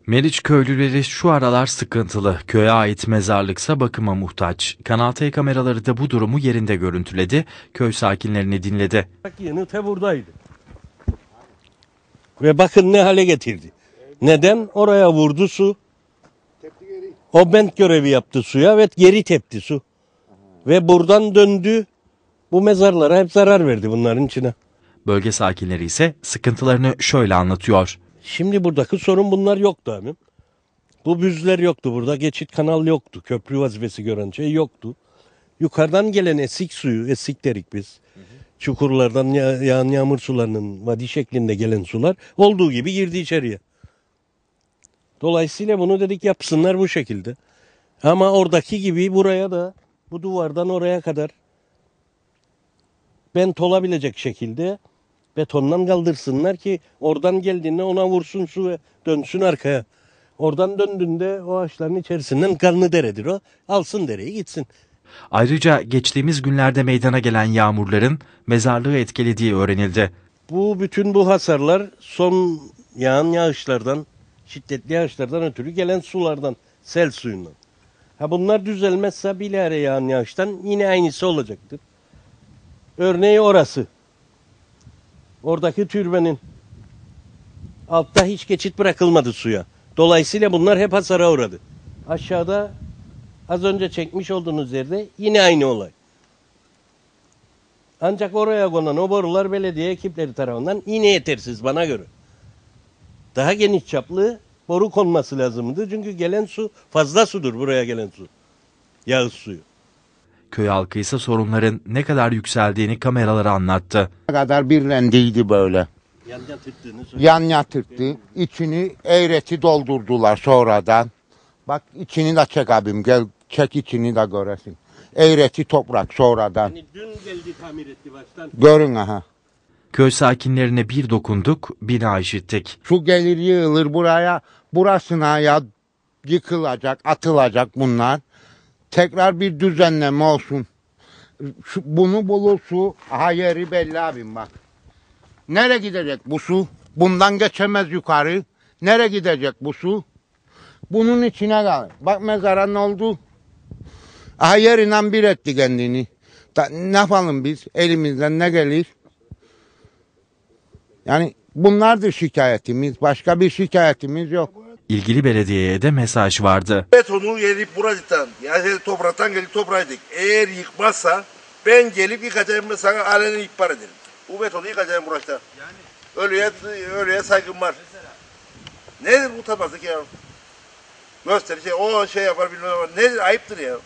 Meriç köylüleri şu aralar sıkıntılı. Köye ait mezarlıksa bakıma muhtaç. Kanal T kameraları da bu durumu yerinde görüntüledi. Köy sakinlerini dinledi. Yanıt buradaydı. Ve bakın ne hale getirdi. Neden? Oraya vurdu su. O bent görevi yaptı suya ve geri tepti su. Ve buradan döndü. Bu mezarlara hep zarar verdi bunların içine. Bölge sakinleri ise sıkıntılarını şöyle anlatıyor. Şimdi buradaki sorun bunlar yoktu abim. Bu büzler yoktu burada. Geçit kanal yoktu. Köprü vazifesi gören şey yoktu. Yukarıdan gelen esik suyu, esik derik biz. Çukurlardan yağan yağmur sularının vadi şeklinde gelen sular olduğu gibi girdi içeriye. Dolayısıyla bunu dedik yapsınlar bu şekilde. Ama oradaki gibi buraya da bu duvardan oraya kadar bent olabilecek şekilde betondan kaldırsınlar ki oradan geldiğinde ona vursun su ve dönsün arkaya. Oradan döndüğünde o ağaçların içerisinden kanlı deredir o. Alsın dereyi gitsin. Ayrıca geçtiğimiz günlerde meydana gelen yağmurların mezarlığı etkilediği öğrenildi. Bütün bu hasarlar son yağan yağışlardan, şiddetli yağışlardan ötürü gelen sulardan, sel suyundan. Bunlar düzelmezse bilahare yağan yağıştan yine aynısı olacaktır. Örneği orası. Oradaki türbenin altta hiç geçit bırakılmadı suya. Dolayısıyla bunlar hep hasara uğradı. Aşağıda az önce çekmiş olduğunuz yerde yine aynı olay. Ancak oraya konan o borular belediye ekipleri tarafından yine yetersiz bana göre. Daha geniş çaplı boru konması lazımdı. Çünkü gelen su fazla sudur buraya gelen su. Yağış suyu. Köy halkı ise sorunların ne kadar yükseldiğini kameralara anlattı. Ne kadar birlendiydi böyle. Yan yatırttı. İçini eğreti doldurdular sonradan. Bak içini de çek abim. Gel çek içini de göresin. Eğreti toprak sonradan. Yani dün geldi tamir etti baştan. Görün aha. Köy sakinlerine bir dokunduk, bina işittik. Su gelir yığılır buraya. Burasına ya yıkılacak, atılacak bunlar. Tekrar bir düzenleme olsun. Bunu bulur su. Aha yeri belli abim bak. Nereye gidecek bu su? Bundan geçemez yukarı. Nereye gidecek bu su? Bunun içine kalır. Bak mezara ne oldu? Aha yerinden bir etti kendini. Ne yapalım biz? Elimizden ne gelir? Yani bunlardır şikayetimiz. Başka bir şikayetimiz yok. İlgili belediyeye de mesaj vardı. Betonu gelip buradan, yani topraktan gelip toprağa dik. Eğer yıkmazsa ben gelip yıkacağım ve sana alenen ihbar ederim. Bu betonu yıkacağım burası. Yani ölüye saygım var. Nedir bu utanmazlık ya? Gösteri o şey yapar bilmem ama nedir ayıptır ya.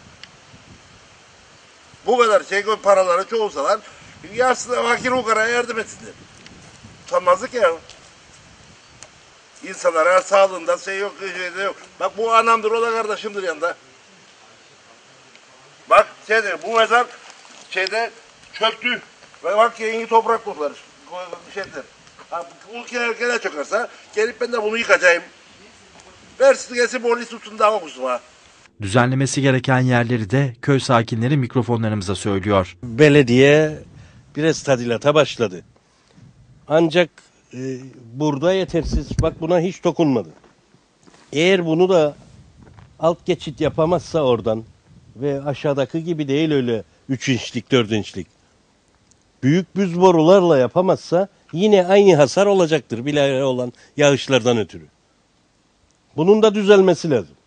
Bu kadar paraları çoğulsalar yarısına fakir fukaraya yardım etsinler. Utanmazlık ya. İnsanlara sağlığında yok, şeyde yok. Bak bu anamdır, o da kardeşimdir yanında. Bak bu mezar çöktü. Ve bak yeni toprak buldular. Bu gene çökerse gelip ben de bunu yıkacağım. Versin gelsin polis tutsun daha okusun ha. Düzenlemesi gereken yerleri de köy sakinleri mikrofonlarımıza söylüyor. Belediye biraz tadilata başladı. Ancak burada yetersiz. Bak buna hiç dokunmadı. Eğer bunu da alt geçit yapamazsa oradan ve aşağıdaki gibi değil öyle 3 inçlik 4 inçlik. Büyük büz borularla yapamazsa yine aynı hasar olacaktır bilahare olan yağışlardan ötürü. Bunun da düzelmesi lazım.